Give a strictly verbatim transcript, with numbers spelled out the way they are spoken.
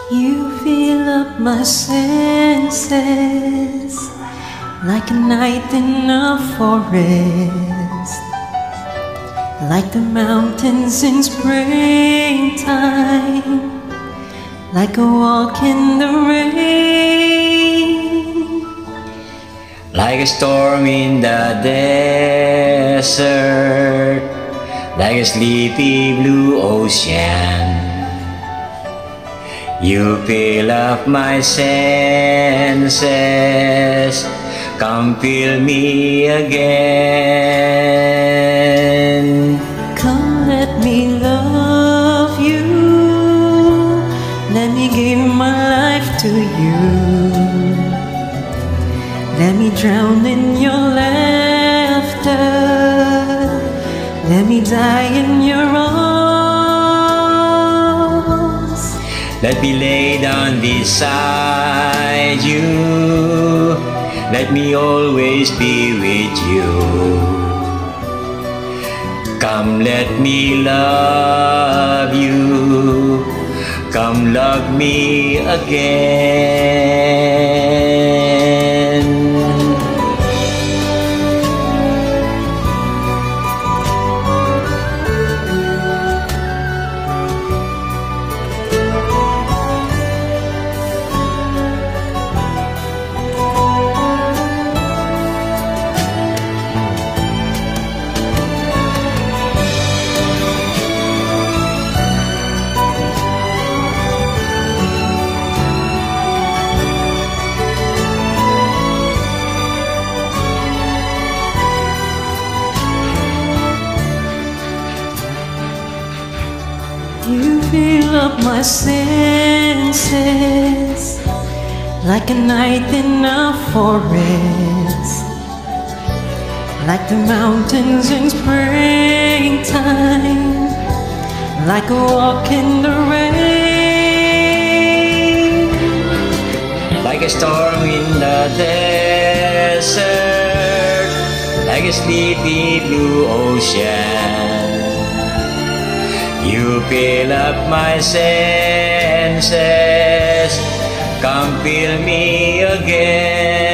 You fill up my senses like a night in a forest, like the mountains in springtime, like a walk in the rain, like a storm in the desert, like a sleepy blue ocean. You fill up my senses, come fill me again. Come let me love you, let me give my life to you, let me drown in your laughter, let me die in your arms. Let me lay down beside you, let me always be with you. Come let me love you, come love me again. You fill up my senses like a night in a forest, like the mountains in springtime, like a walk in the rain, like a storm in the desert, like a sleepy blue ocean. You fill up my senses, come fill me again.